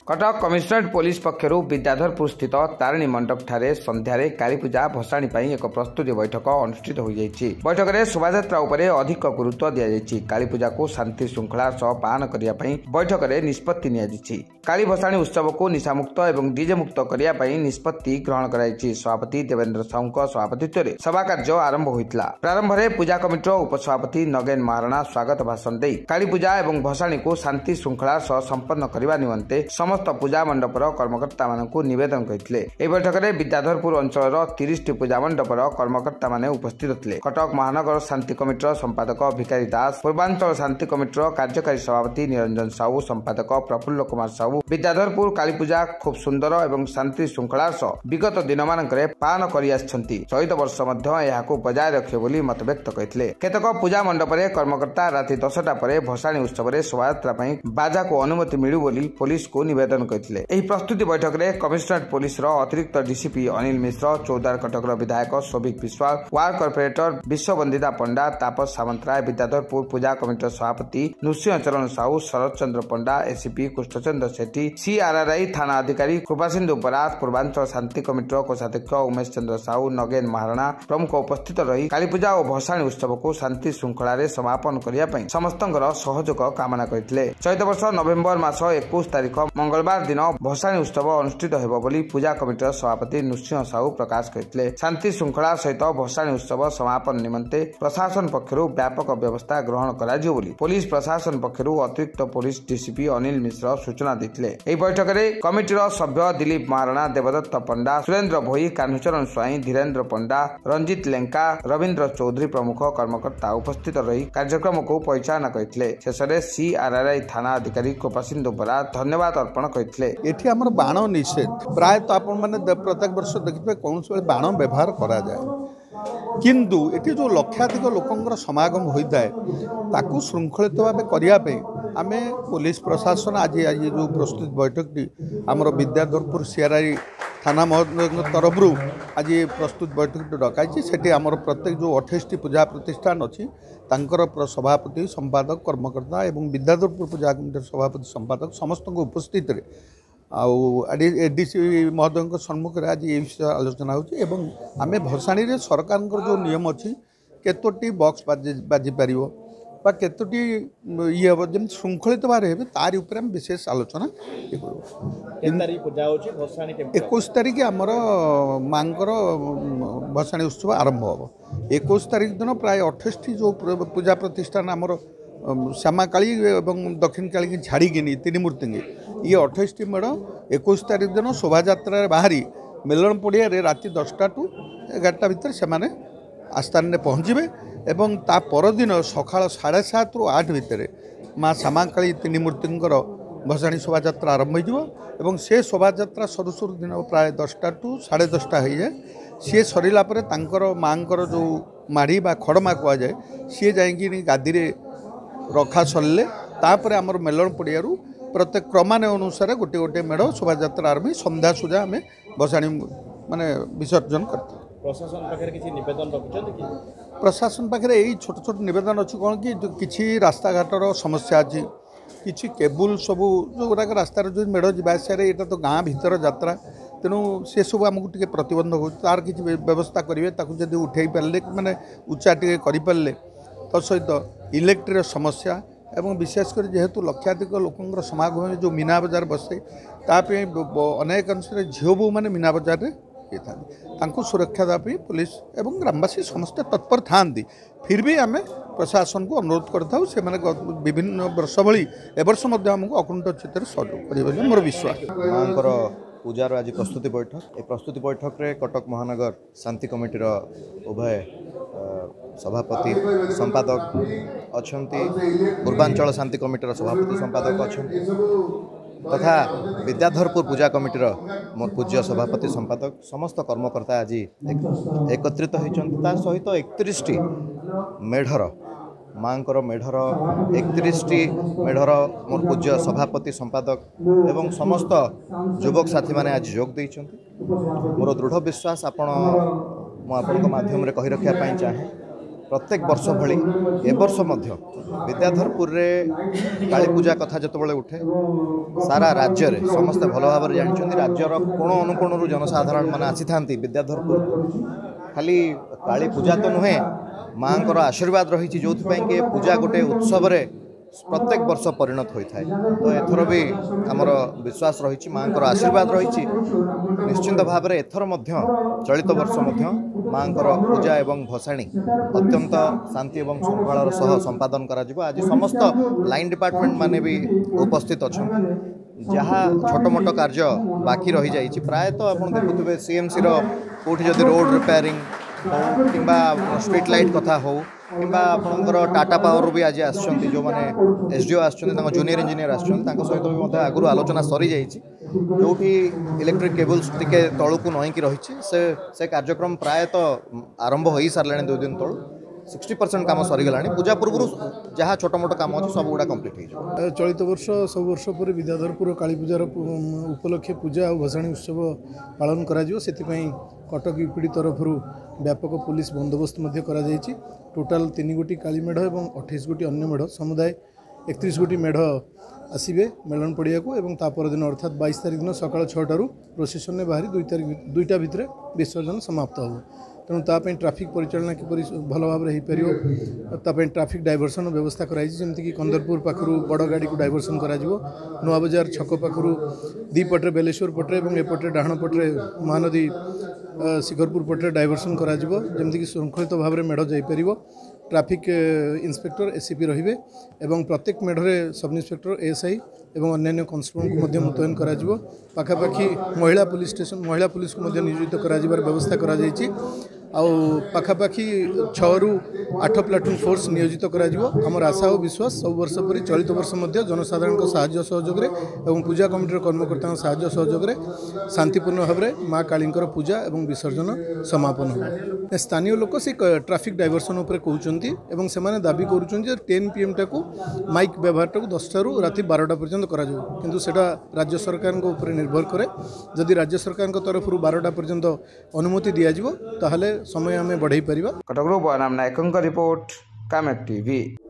Cuttack commissionerate police पक्षर विद्याधरपुर स्थित तारिणी मंडप ठारे संध्यारे कालीपूजा भसाणी पर एक प्रस्तुति बैठक अनुष्ठित हो जाइछि। बैठक में शोभायात्रा उपरे अधिक गुरुत्व दि जाइछि। कालीपूजा को शांति श्रृंखला सह पालन करिया पई बैठक में निष्पत्ति नियाजिछि। काली भसाणी उत्सव को निशामुक्त एवं डीजे मुक्त करिया पई निष्पत्ति ग्रहण कराइछि। सभापति देवेंद्र साहू सभापतित्व में सभा कार्य आरंभ होइतला। प्रारंभ में पूजा कमिटीर उपसभापति नगेन महाराणा स्वागत भाषण दे कालीपूजा एवं भसाणी को शांति श्रृंखला सह संपन्न करने निमंते समस्त पूजा मंडपर कर्मकर्ता मानकु निवेदन करथिले। एही बैठक में विद्याधरपुर अंचल 30 पूजा मंडपर कर्मकर्ता माने उपस्थित थिले। कटक महानगर शांति कमिटीर संपादक भिकारी दास, पूर्वांचल शांति कमिटीर कार्यकारी सभापति निरंजन साहू, संपादक प्रफुल्ल कुमार साहू विद्याधरपुर कालीपूजा खूब सुंदर एवं शांति श्रृंखला सह विगत दिन मानकरे पालन करि आछंती। चलित वर्ष मध्य एहाकु बजाय रखिबे बोली मत व्यक्त करथिले। केतक पूजा मंडपरे कर्मकर्ता राति 10टा परे भसाणी उत्सव रे शोभायात्रा पई बाजा को अनुमति मिलु बोली पुलिस को निवेदन करथिले। एही प्रस्तुति बैठक रे कमिशनरेट पुलिस रो अतिरिक्त डीसीपी अनिल मिश्र, चौदार कटक रो विधायक Sobhik Biswas, ward corporator Bishwabandita Panda, Tapas Samantaray, Bidyadharpur puja committee सभापति नृसिंह चरण साहू, शरद चंद्र पंडा, एसीपी कृष्णचंद्र सेठी, सीआरआरआई थाना अधिकारी कृपासिंधु बरात, पूर्वांचल शांति कमिटी कोषाध्यक्ष उमेश चंद्र साहू, नगेन महाराणा प्रमुख उपस्थित रही कालीपूजा और भसाणी उत्सव को शांति श्रृंखला रे समापन करिया पई समस्तंकर सहयोग कामना करथिले। चलित वर्ष नवेम्बर मास 21 तारिख मंगलवार दिन भसाणी उत्सव अनुष्ठित हेबो बोली पूजा कमिटीर सभापति नृसिंह साहू प्रकाश करथिले। शांति श्रृंखला सहित भसाणी उत्सव समापन निमंते प्रशासन पक्षरु व्यापक व्यवस्था ग्रहण कराजियो बोली पुलिस प्रशासन पक्षरु अतिरिक्त पुलिस डीसीपी अनिल मिश्र सूचना दैथिले। एही बैठक में कमिटीर सभ्य दिलीप महाराणा, देवदत्त पंडा, सुरेंद्र भोई, कान्हुचरण स्वाई, धीरेन्द्र पंडा, रंजित लेंका, रविंद्र चौधरी प्रमुख कर्मकर्ता उपस्थित रही कार्यक्रम को परिचालना करथिले। शेषरे सीआरआरआई थाना अधिकारी कृपासिंधु बरात धन्यवाद अर्पण करथिले। एठी हमर बाण निषेध प्राय तो आपण माने प्रत्येक वर्ष देखिबे कौन से बाण व्यवहार करा जाए, किंतु एठी जो लक्षाधिक लोकंकर समागम होता है ताकू श्रृंखलित भाव करने आमे पुलिस प्रशासन आज जो प्रस्तुत बैठकटी आमर विद्याधरपुर सीआरआई थाना महोदय तरफ आज प्रस्तुत बैठक डकाई से आमर प्रत्येक जो 28 पूजा प्रतिष्ठान अच्छी तांकर सभापति संपादक कर्मकर्ता एवं विद्याधरपुर पूजा कमिटी सभापति संपादक समस्त उपस्थित एडीसी महोदय सम्मुख में आज ये विषय आलोचना होमें भसाणी सरकार जो नियम अच्छी केतोटी बॉक्स बाजी पार केतोटी ये हम जमी श्रृंखलित भाव हे तारी उपर हम विशेष आलोचना 21 तारिख आमर मांकर भसाणी उत्सव आरंभ हम 21 तारिख दिन प्राय 28 जो पूजा प्रतिष्ठान आमर श्यामाकाली एवं दक्षिण काली की छाड़िकी तीन मूर्ति ये 28 मेढ़ 21 तारिख दिन शोभायात्रा बाहरी मेलन पड़िया राति 10टा टू 11टा भितर से आस्थान में पहुँचे एवं ता परदिन सकाळ 7:30 रु 8 भितर माँ श्यामाकाली तीन मूर्तिंकर भसाणी शोभायात्रा आरंभ हो से शोभायात्रा सरू सरू दिन प्राय 10टा टू 10:30 हो जाए। सी सरला माँकर जो माढ़ी बा खड़मा कहुए सी जाकि गादी रखा सरले तापर आमर मेलन पड़िया प्रत्येक क्रमान्वय अनुसार गोटे गोटे मेढ़ शोभायात्रा आरंभ संध्या सुधा आम भसाणी माने विसर्जन करते। प्रशासन पाखे किसी निवेदन रखुछन कि प्रशासन पाखे यही छोट छोट निवेदन अच्छी कौन कि किसी रास्ता घाटर समस्या अच्छी किसी केबुल सबू जो गुड़ाक रास्तार जो मेढ़ जावासिया यहाँ तो गाँ भीतर यात्रा तेणु से सब आमको टे प्रतिबंधक हो तार किसी व्यवस्था करेंगे जब उठे पारे मैंने उच्चा टे करें तो सहित इलेक्ट्रिक समस्या एवं विशेषकर जेहेतु लक्षाधिक लोकंर समागम जो मीना बजार बसे तापे अनेक अंश झील बो मैंने मीना बजार में ये था सुरक्षा देवाई पुलिस एवं ग्रामवासी समस्त तत्पर था। फिर भी आम प्रशासन को अनुरोध करता से विभिन्न वर्ष भली एवर्ष आमको अकुंठ चित्त सहयोग कर मोर विश्वास। माँकर पूजार आज प्रस्तुति बैठक ए प्रस्तुति बैठक रे कटक महानगर शांति कमिटीर उभय सभापति संपादक अछंती, पूर्वांचल शांति कमिटीर सभापति संपादक अछंती तथा विद्याधरपुर पूजा कमिटीर मोर पूज्य सभापति संपादक समस्त कर्मकर्ता आज एकत्रित होती सहित 31टी मेढ़र माँकर मेढ़र 31टी मेढ़र मोर पूज्य सभापति संपादक एवं समस्त युवक साथी माने आज जोग देइछन्ति। मोर दृढ़ विश्वास आपण माध्यम रे कहि रखिया पाई चाहे प्रत्येक वर्ष भली ए वर्ष मध्य विद्याधरपुर रे काली पूजा कथा जतबले उठे सारा राज्य रे समस्त भल भाव जानते राज्यर कोण अनुकोण जनसाधारण मैंने आसी था विद्याधरपुर खाली काली पूजा तो नुहे माँ आशीर्वाद रही जो कि पूजा गोटे उत्सव रे प्रत्येक वर्ष परिणत होता है। तो एथर भी आमर विश्वास रही माँ आशीर्वाद रही निश्चिंत भाव में एथर चलित वर्ष माँ पूजा एवं भसाणी अत्यंत शांति एवं श्रृंखलार सह संपादन करा जिवो। आज समस्त लाइन डिपार्टमेंट माने भी उपस्थित अच्छा जहाँ छोट मोट कार्य बाकी रही जाइए प्रायतः आप देखुए सीएमसी रोटी जदि रोड रिपेयरिंग हो कि स्ट्रीट लाइट कथा हो कि टाटा पावर भी आज आसछन्ति जो माने एसडीओ आसछन्ति जूनियर इंजीनियर आसछन्ति सहित भी आगु आलोचना सरी जाइए जो इलेक्ट्रिक केबल्स टिके तलू नईकि रही से कार्यक्रम प्रायतः आरंभ हो सारे 2 दिन तलू 60% काम सरीगला पूजा पूर्व जहाँ छोट मोट काम अच्छे सब गुड़ा कम्प्लीट हो चलित वर्ष सब वर्ष पर विद्याधरपुर काली पूजार उपलक्षे पूजा और भसाणी उत्सव पालन करा कटक यूपीडी तरफ व्यापक पुलिस बंदोबस्त टोटाल 3 गोटी काली मेढ़ और 28 गोटी अन्य मेढ़ समुदाय 31 गोटी मेढ़ आसवे मेलन पड़िया को एवं तापर दिन अर्थात 22 तारिख दिन सका 6टारू प्रोसेसन में बाहरी 2टा भितर विसर्जन समाप्त हो। तेणु ताप ट्राफिक परिचालना किपर भल भाव में हो पार ट्राफिक डायवर्सन व्यवस्था कराई जमीक कंदरपुर पाखु बड़ गाड़ी को डायवर्सन करा नुआ बजार छक पाखु दीपटे बेलेश्वर पटे और एपटे डाण पटे महानदी शिखरपुर पटे डायवर्सन करा जमीक श्रृंखलित भाव में मेढ़ जापर ट्राफिक इंस्पेक्टर एसीपी रहिबे एवं प्रत्येक मेढ़े सब इन्स्पेक्टर एएसआई एवं अन्य कन्स्टेबल को मुतयन करा पाखापाखि महिला पुलिस स्टेशन महिला पुलिस को नियोजित करा व्यवस्था करा पाखापाखि 6 ରୁ 8 प्लाटून फोर्स नियोजित करा आमर आशा और विश्वास सब वर्ष पर चलित वर्ष जनसाधारण साहाय्य सहयोग एवं पूजा कमिटर कर्मकर्ता साहाय्य सहयोग शांतिपूर्ण भाव में माँ काली पूजा और विसर्जन समापन हो। स्थानीय लोक से ट्राफिक डायवर्सन उपर कहते और से दाबी करुँच 10 PM टाक माइक व्यवहार टाक 10टा ରୁ राति 12टा पर्यंत करा किंतु सेटा राज्य सरकार उपर निर्भर करे जदि राज्य सरकार तरफ 12टा पर्यंत अनुमति दिज्व ताहले समय आम बढ़ई पार। कटकरू बनाम नायकों रिपोर्ट कामेक टीवी।